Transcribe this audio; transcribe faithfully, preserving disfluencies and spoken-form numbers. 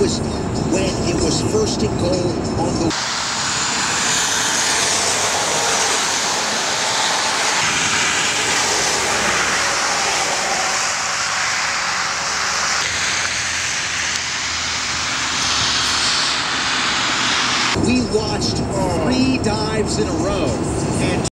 was when it was first and goal on the... We watched three dives in a row, and